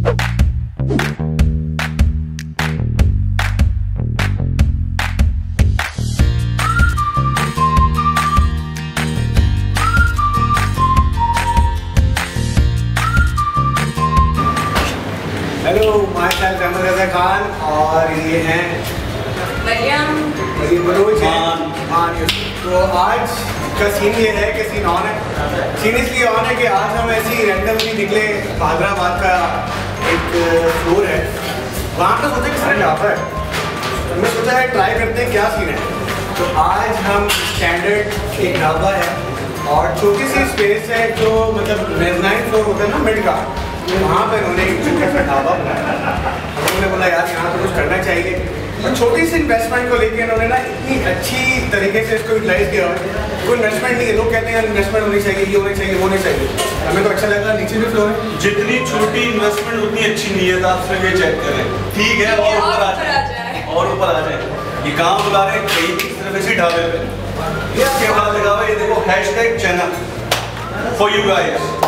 Hello, myself Ahmad Raza Khan और ये हैं मरियम मनोज मान। तो आज का सीन ये है कि सीन ऑन है। सीन इसलिए ऑन है कि आज हम ऐसे ही रैंडमली निकले। हैदराबाद का एक फ्लोर है, वहाँ पर सोचा कि सारा ढाबा है, तो हमने सोचा है ट्राई करते हैं क्या सीन है। तो आज हम स्टैंडर्ड एक ढाबा है और छोटी सी स्पेस है जो मतलब मेज़नाइन फ्लोर होता है ना मिड का, वहाँ पर उन्होंने एक छोटा सा ढाबा बनाया। उन्होंने बोला यार यहाँ तो कुछ करना चाहिए, और छोटी सी इन्वेस्टमेंट को लेकर उन्होंने ना इतनी अच्छी तरीके से इसको यूटिलाइज किया। कोई इन्वेस्टमेंट नहीं है, लोग कहते हैं इन्वेस्टमेंट होनी चाहिए, ये होनी चाहिए, वो होनी चाहिए। हमें तो अच्छा लगा। नीचे भी फ्लोर है, जितनी छोटी इन्वेस्टमेंट उतनी अच्छी नीयत। आप सिर्फ ये चेक करें, ठीक है, और ऊपर आ जाए और ऊपर आ जाए। ये काम बुला रहे कहीं भी सिर्फ इसी ढाबे पे, इसके बाद लगा हुआ ये देखो #चैनल फॉर यू गाइस।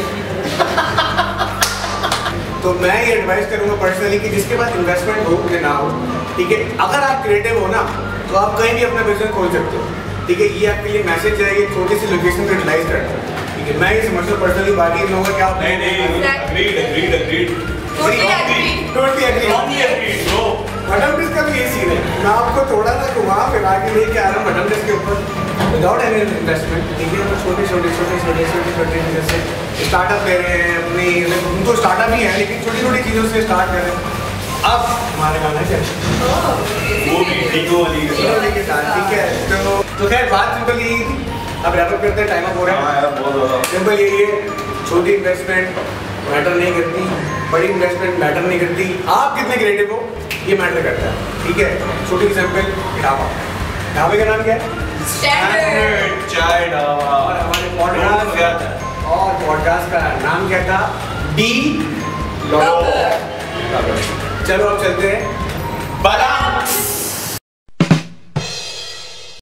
तो मैं ये एडवाइस करूँगा पर्सनली कि जिसके पास इन्वेस्टमेंट हो कि ना हो, ठीक है, अगर आप क्रिएटिव हो ना तो आप कहीं भी अपना बिजनेस खोल सकते हो, ठीक है। ये आपके लिए मैसेज है, ये छोटी सी लोकेशन को यूटिलाइज करना, ठीक है। मैं ये समझता हूँ पर्सनली, बाकी लोगों का क्या मटन डिश का भी ये सीन है। मैं आपको थोड़ा सा घुमा फिरा के लेके आ रहा हूँ मटन डिश के ऊपर विदाउट एनी इन्वेस्टमेंट, ठीक है। तो छोटे जैसे स्टार्टअप ले रहे हैं अपनी, उनको स्टार्टअप ही है लेकिन छोटी छोटी चीज़ों से स्टार्ट कर रहे हैं। अब हमारे गाना चाहिए वो भी के साथ, ठीक है। तो खैर बात सिंपल यही थी। अब रैप अप करते हैं, टाइम अप हो रहा है। सिंपल यही है, छोटी इन्वेस्टमेंट मैटर नहीं करती, बड़ी इन्वेस्टमेंट मैटर नहीं करती, आप कितने क्रिएटिव हो ये मैटर करता है, ठीक है। छोटी एग्जाम्पल ढाबा, ढाबे का नाम क्या है? स्टैंडर्ड चाय ढाबा। और हमारे पॉडकास्ट का नाम क्या था? D logger. चलो अब चलते हैं।